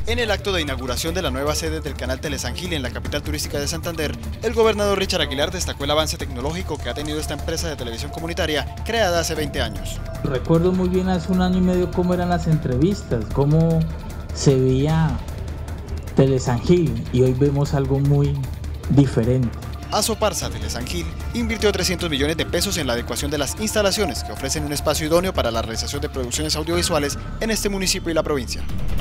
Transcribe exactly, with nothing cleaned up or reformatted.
En el acto de inauguración de la nueva sede del canal Telesan Gil en la capital turística de Santander, el gobernador Richard Aguilar destacó el avance tecnológico que ha tenido esta empresa de televisión comunitaria creada hace veinte años. Recuerdo muy bien hace un año y medio cómo eran las entrevistas, cómo se veía Telesan Gil, y hoy vemos algo muy diferente. Asoparsa Telesan Gil invirtió trescientos millones de pesos en la adecuación de las instalaciones que ofrecen un espacio idóneo para la realización de producciones audiovisuales en este municipio y la provincia.